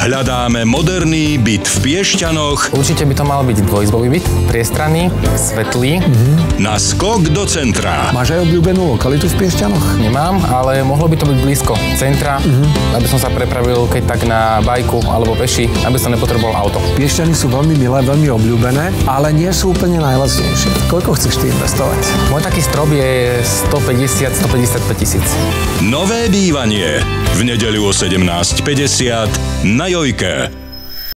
Hľadáme moderný byt v Piešťanoch. Určite by to mal byť dvojizbový byt, priestranný, svetlý. Na skok do centra. Máš aj obľúbenú lokalitu v Piešťanoch? Nemám, ale mohlo by to byť blízko centra, aby som sa prepravil keď tak na bajku alebo peši, aby som nepotreboval auto. Piešťany sú veľmi milé, veľmi obľúbené, ale nie sú úplne najlacnejšie. Koľko chceš ty investovať? Môj taký strop je 150-155 tisíc. Nové bývanie v nedeľu o 17:50 na Jojke.